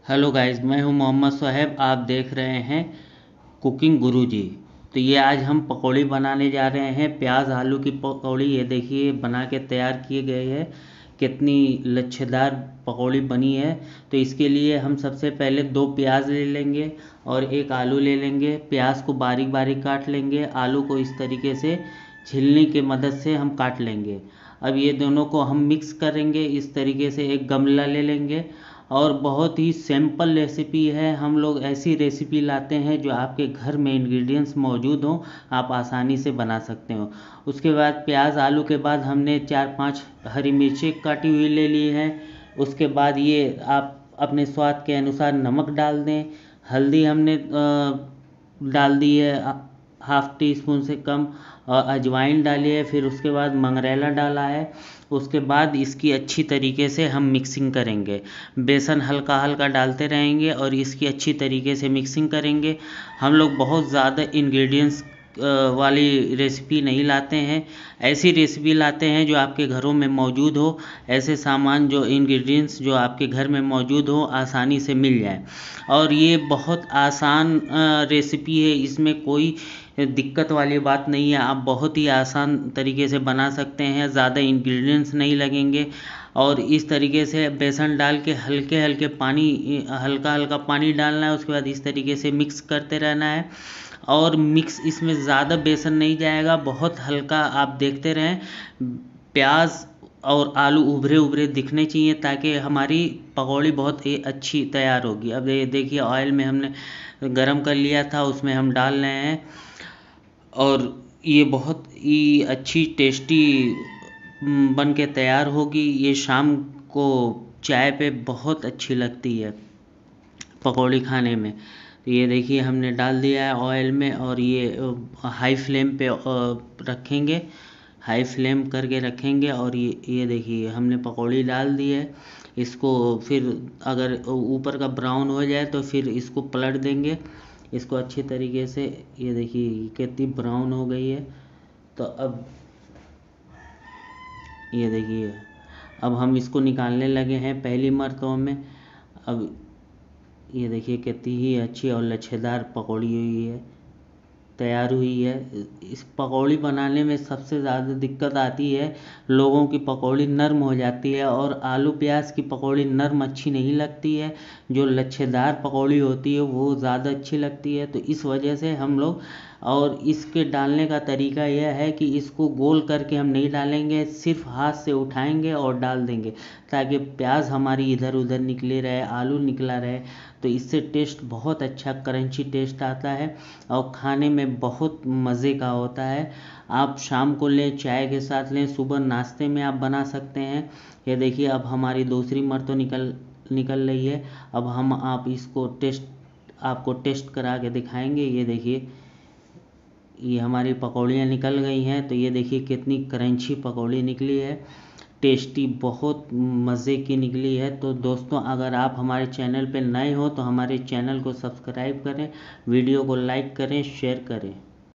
Hello guys, मैं हूं मोहम्मद सोहेब। आप देख रहे हैं कुकिंग गुरुजी। तो ये आज हम पकौड़ी बनाने जा रहे हैं, प्याज आलू की पकौड़ी। ये देखिए बना के तैयार किए गए है, कितनी लच्छेदार पकौड़ी बनी है। तो इसके लिए हम सबसे पहले 2 प्याज ले लेंगे और 1 आलू ले लेंगे। प्याज को बारीक बारीक काट लेंगे, आलू को इस तरीके से छिलनी के मदद से हम काट लेंगे। अब ये दोनों को हम मिक्स करेंगे इस तरीके से। एक गमला ले लेंगे और बहुत ही सिंपल रेसिपी है। हम लोग ऐसी रेसिपी लाते हैं जो आपके घर में इंग्रेडिएंट्स मौजूद हों, आप आसानी से बना सकते हो। उसके बाद प्याज आलू के बाद हमने 4-5 हरी मिर्ची काटी हुई ले ली है। उसके बाद ये आप अपने स्वाद के अनुसार नमक डाल दें। हल्दी हमने डाल दी है ½ टी स्पून से कम, और अजवाइन डाली है। फिर उसके बाद मंगरेला डाला है। उसके बाद इसकी अच्छी तरीके से हम मिक्सिंग करेंगे। बेसन हल्का हल्का डालते रहेंगे और इसकी अच्छी तरीके से मिक्सिंग करेंगे। हम लोग बहुत ज़्यादा इंग्रेडिएंट्स वाली रेसिपी नहीं लाते हैं, ऐसी रेसिपी लाते हैं जो आपके घरों में मौजूद हो। ऐसे सामान जो इंग्रेडिएंट्स जो आपके घर में मौजूद हो, आसानी से मिल जाए। और ये बहुत आसान रेसिपी है, इसमें कोई दिक्कत वाली बात नहीं है। आप बहुत ही आसान तरीके से बना सकते हैं, ज़्यादा इंग्रेडिएंट्स नहीं लगेंगे। और इस तरीके से बेसन डाल के हल्के हल्के पानी हल्का हल्का पानी डालना है। उसके बाद इस तरीके से मिक्स करते रहना है। और मिक्स इसमें ज़्यादा बेसन नहीं जाएगा, बहुत हल्का। आप देखते रहें, प्याज और आलू उभरे उभरे दिखने चाहिए ताकि हमारी पकौड़ी बहुत ही अच्छी तैयार होगी। अब ये देखिए ऑयल में हमने गरम कर लिया था, उसमें हम डाल रहे हैं। और ये बहुत ही अच्छी टेस्टी बन के तैयार होगी। ये शाम को चाय पे बहुत अच्छी लगती है पकौड़ी खाने में। तो ये देखिए हमने डाल दिया है ऑयल में, और ये हाई फ्लेम पे रखेंगे, हाई फ्लेम करके रखेंगे। और ये देखिए हमने पकौड़ी डाल दी है। इसको फिर अगर ऊपर का ब्राउन हो जाए तो फिर इसको पलट देंगे, इसको अच्छी तरीके से। ये देखिए कितनी ब्राउन हो गई है। तो अब ये देखिए, अब हम इसको निकालने लगे हैं पहली मर्तबा में। अब ये देखिए कितनी ही अच्छी और लच्छेदार पकौड़ी हुई है, तैयार हुई है। इस पकौड़ी बनाने में सबसे ज़्यादा दिक्कत आती है, लोगों की पकौड़ी नरम हो जाती है और आलू प्याज की पकौड़ी नरम अच्छी नहीं लगती है। जो लच्छेदार पकौड़ी होती है वो ज़्यादा अच्छी लगती है। तो इस वजह से हम लोग, और इसके डालने का तरीका यह है कि इसको गोल करके हम नहीं डालेंगे, सिर्फ हाथ से उठाएंगे और डाल देंगे ताकि प्याज हमारी इधर उधर निकले रहे, आलू निकला रहे। तो इससे टेस्ट बहुत अच्छा क्रंची टेस्ट आता है और खाने में बहुत मज़े का होता है। आप शाम को लें, चाय के साथ लें, सुबह नाश्ते में आप बना सकते हैं। ये देखिए अब हमारी दूसरी मर्तबा निकल रही है। अब हम आपको टेस्ट करा के दिखाएंगे। ये देखिए ये हमारी पकौड़ियाँ निकल गई हैं। तो ये देखिए कितनी क्रंची पकौड़ी निकली है, टेस्टी, बहुत मज़े की निकली है। तो दोस्तों, अगर आप हमारे चैनल पे नए हो तो हमारे चैनल को सब्सक्राइब करें, वीडियो को लाइक करें, शेयर करें।